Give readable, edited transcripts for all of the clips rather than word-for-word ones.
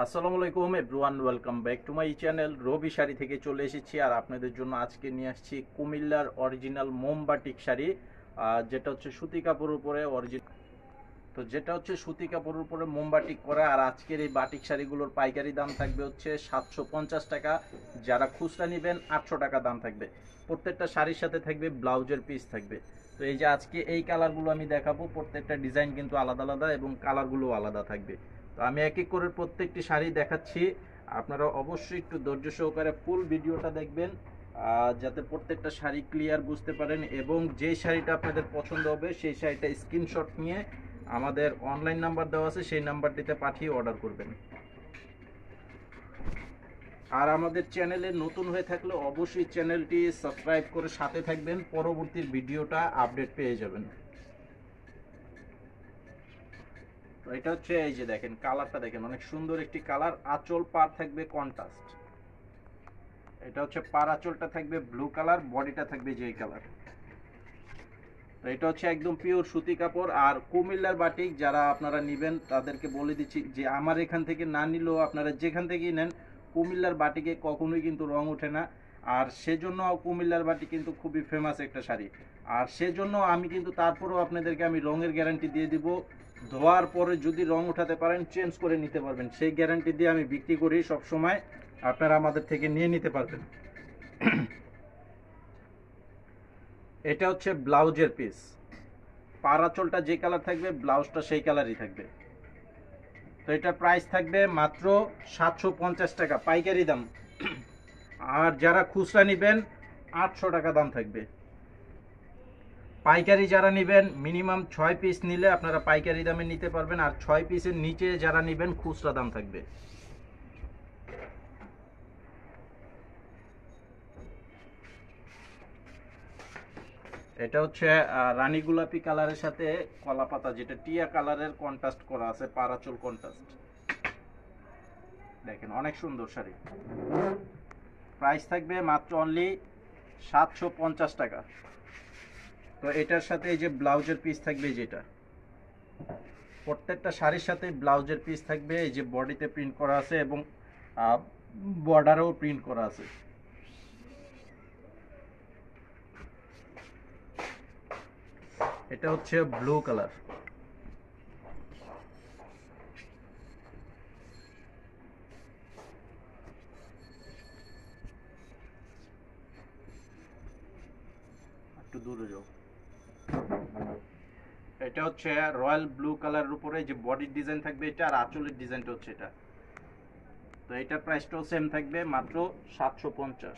আসসালামু আলাইকুম everyone, welcome back to my channel. Robi sari থেকে চলে এসেছি আর আপনাদের জন্য আজকে নিয়ে আসছি কুমিল্লার অরিজিনাল মোমবাটিক শাড়ি, যেটা হচ্ছে সুতি কাপড়ের উপরে সুতি কাপড়ের উপরে মোমবাটিক করা। আর আজকের এই বাটিক শাড়িগুলোর পাইকারি দাম থাকবে হচ্ছে 750 টাকা, যারা খুচরা নেবেন 800 টাকা দাম থাকবে। প্রত্যেকটা শাড়ির সাথে থাকবে ব্লাউজের পিস থাকবে। তো এই যে আজকে এই কালারগুলো আমি দেখাবো, প্রত্যেকটা ডিজাইন কিন্তু আলাদা আলাদা এবং কালারগুলো আলাদা থাকবে। তো আমি এক এক করে প্রত্যেকটি শাড়ি দেখাচ্ছি, আপনারা অবশ্যই একটু ধৈর্য সহকারে ফুল ভিডিওটা দেখবেন, যাতে প্রত্যেকটা শাড়ি ক্লিয়ার বুঝতে পারেন এবং যে শাড়িটা আপনাদের পছন্দ হবে সেই শাড়িটা স্ক্রিনশট নিয়ে আমাদের অনলাইন নাম্বার দেওয়া আছে, সেই নাম্বারটিতে পাঠিয়ে অর্ডার করবেন। আর আমাদের চ্যানেলে নতুন হয়ে থাকলে অবশ্যই চ্যানেলটি সাবস্ক্রাইব করে সাথে থাকবেন, পরবর্তী ভিডিওটা আপডেট পেয়ে যাবেন। তো এটা হচ্ছে, এই যে দেখেন কালারটা দেখেন, অনেক সুন্দর একটি কালার। আঁচল পার থাকবে কন্ট্রাস্ট। এটা হচ্ছে পার আঁচলটা থাকবে ব্লু কালার, বডিটা থাকবে যেই কালার। তো এটা হচ্ছে একদম পিওর সুতি কাপড়। আর কুমিল্লার বাটিক যারা আপনারা নেবেন তাদেরকে বলে দিচ্ছি যে আমার এখান থেকে না নিলেও আপনারা যেখান থেকেই নেন, কুমিল্লার বাটিকে কখনোই কিন্তু রং ওঠে না। আর সেজন্য কুমিল্লার বাটিক কিন্তু খুবই ফেমাস একটা শাড়ি। আর সেজন্য আমি কিন্তু তারপরেও আপনাদেরকে আমি রঙের গ্যারান্টি দিয়ে দিব। ধোয়ার পরে যদি রং উঠাতে পারেন চেঞ্জ করে নিতে পারবেন, সেই গ্যারান্টি দিয়ে আমি বিক্রি করি সব সময়, আপনারা আমাদের থেকে নিয়ে নিতে পারবেন। এটা হচ্ছে ব্লাউজের পিস। পার আঁচলটা যে কালার থাকবে ব্লাউজটা সেই কালারই থাকবে। তো এটা প্রাইস থাকবে মাত্র 750 টাকা পাইকারি দাম। আর যারা খুচরা নেবেন 800 টাকা দাম থাকবে। পাইকারি যারা নেবেন মিনিমাম 6 পিস নিলে আপনারা পাইকারি দামে নিতে পারবেন, আর 6 পিসের নিচে যারা নেবেন খুচরা দাম থাকবে। এটা হচ্ছে রানী গোলাপি কালারের সাথে কলা পাতা, যেটা টিয়া কালারের কন্ট্রাস্ট করা আছে, পারাচল কন্ট্রাস্ট। দেখেন অনেক সুন্দর শাড়ি। প্রাইস থাকবে মাত্র অনলি 750 টাকা। তো এটার সাথে এই যে ব্লাউজের পিস থাকবে, যেটা প্রত্যেকটা শাড়ির সাথে ব্লাউজের পিস থাকবে, এই যে বডিতে প্রিন্ট করা আছে এবং বর্ডারেও প্রিন্ট করা আছে। এটা হচ্ছে ব্লু কালার। একটু দূরে যাও। এটা হচ্ছে রয়্যাল ব্লু কালারের উপরে যে বডির ডিজাইন থাকবে এটা, আর আঁচলের ডিজাইনটা হচ্ছে এটা। তো এটার প্রাইসটাও সেম থাকবে মাত্র 750।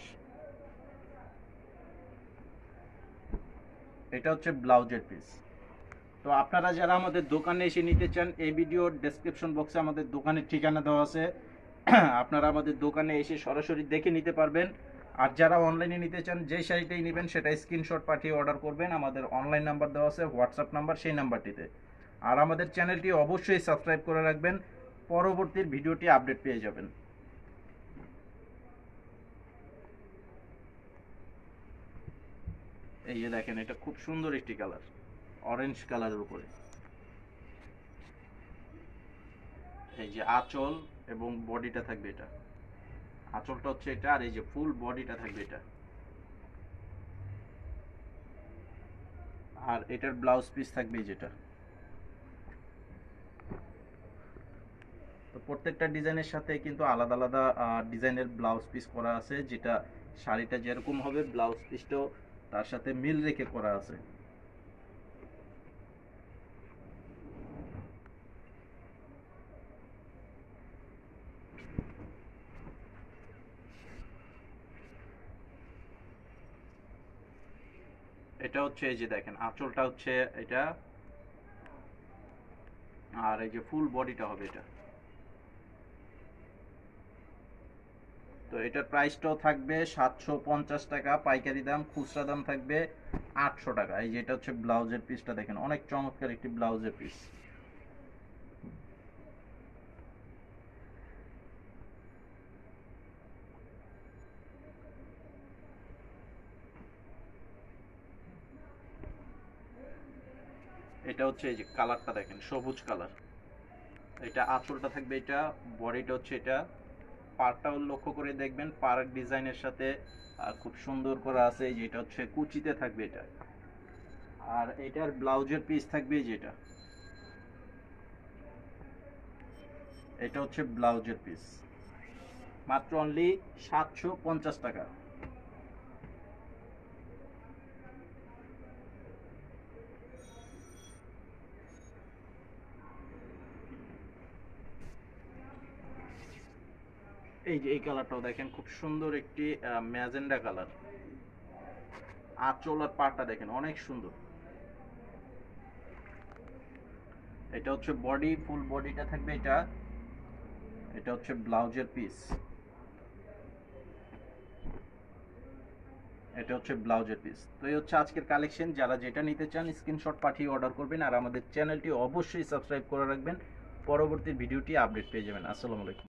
এটা হচ্ছে ব্লাউজের পিস। তো আপনারা যারা আমাদের দোকানে এসে নিতে চান, এই ভিডিওর ডেসক্রিপশন বক্সে আমাদের দোকানের ঠিকানা দেওয়া আছে, আপনারা আমাদের দোকানে এসে সরাসরি দেখে নিতে পারবেন। আর যারা অনলাইনে নিতে চান, যে শাড়িটাই নেবেন সেটা স্ক্রিনশট পাঠিয়ে অর্ডার করবেন, আমাদের অনলাইন নাম্বার দেওয়া আছে, হোয়াটসঅ্যাপ নাম্বার, সেই নাম্বারটিতে। আর আমাদের চ্যানেলটি অবশ্যই সাবস্ক্রাইব করে রাখবেন, পরবর্তী ভিডিওটি আপডেট পেয়ে যাবেন। এই যে দেখেন, এটা খুব সুন্দর একটি কালার, অরেঞ্জ কালারের উপরে। এই যে আঁচল এবং বডিটা থাকবে এটা, আঁচলটা হচ্ছে এটা, আর এই যে ফুল বডিটা থাকবে এটা। আর এটার ব্লাউজ পিস থাকবে যেটা। তো প্রত্যেকটা ডিজাইনের সাথে কিন্তু আলাদা আলাদা ডিজাইনের ব্লাউজ পিস করা আছে, যেটা শাড়িটা যেরকম হবে ব্লাউজ পিসটাও তার সাথে মিল রেখে করা আছে। এটা হচ্ছে, এই যে দেখেন আঁচলটা হচ্ছে এটা, আর এই যে ফুল বডিটা হবে এটা। তো এটার প্রাইসটাও থাকবে 750 টাকা পাইকারি দাম, খুচরা দাম থাকবে 800 টাকা। এই যে এটা হচ্ছে ব্লাউজের পিসটা, দেখেন অনেক চমৎকার একটি ব্লাউজের পিস। এটা হচ্ছে, এই যে কালারটা দেখেন সবুজ কালার, এটা আঁচলটা থাকবে, এটা বডিটা হচ্ছে এটা। পাড়টাও লক্ষ্য করে দেখবেন, পাড় ডিজাইনের সাথে খুব সুন্দর করা আছে, যেটা হচ্ছে কুচিতে থাকবে এটা। আর এটার ব্লাউজের পিস থাকবে যেটা, এটা হচ্ছে ব্লাউজের পিস, মাত্র অনলি 750 টাকা। এই যে এই কালারটাও দেখেন, খুব সুন্দর একটি ম্যাজেন্ডা কালার। আঁচল আর পাড়টা দেখেন অনেক সুন্দর। এটা হচ্ছে বডি, ফুল বডিটা থাকবে এটা। এটা হচ্ছে ব্লাউজের পিস, এটা হচ্ছে ব্লাউজের পিস। তো এই হচ্ছে আজকের কালেকশন। যারা যেটা নিতে চান স্ক্রিনশট পাঠিয়ে অর্ডার করবেন, আর আমাদের চ্যানেলটি অবশ্যই সাবস্ক্রাইব করে রাখবেন, পরবর্তী ভিডিওটি আপডেট পেয়ে যাবেন। আসসালামু আলাইকুম।